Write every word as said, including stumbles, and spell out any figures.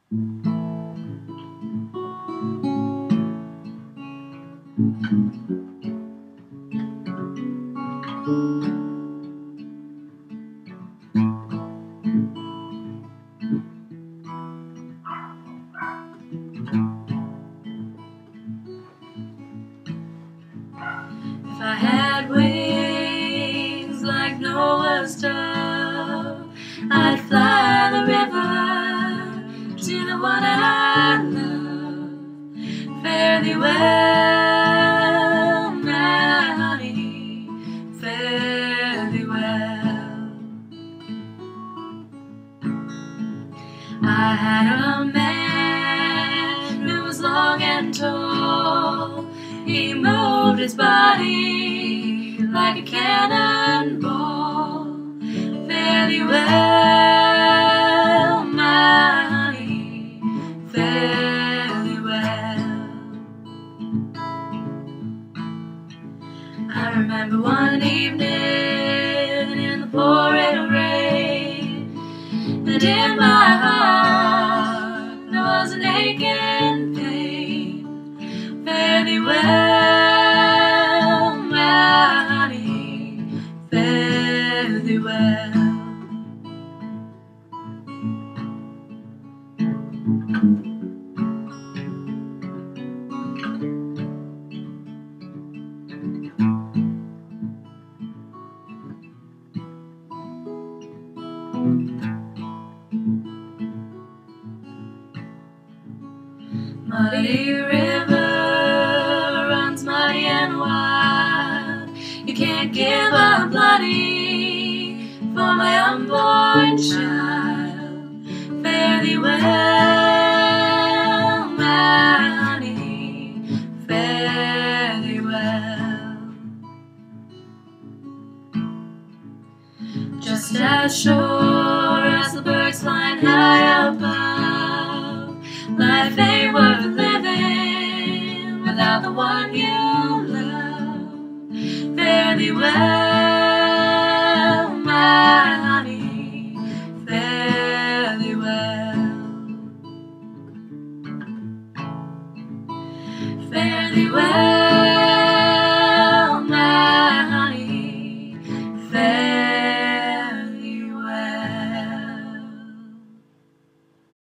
If I had wings like Noah's dove, I'd fly the river to the one I love. Fare thee well, my honey, fare thee well. I had a man who was long and tall. He moved his body like a cannonball. Fare thee well, my honey, fare thee well. I remember one evening in the pouring rain, and in my heart there was an aching pain. Fare thee well, my honey, fare thee well. Muddy river runs muddy and wild. You can't give up bloody for my unborn child. Fare thee well, my honey, fare thee well. Just as sure as the birds flying high above, life ain't worth living without the one you love. Fare thee well, my honey, fare thee well. Fare thee well.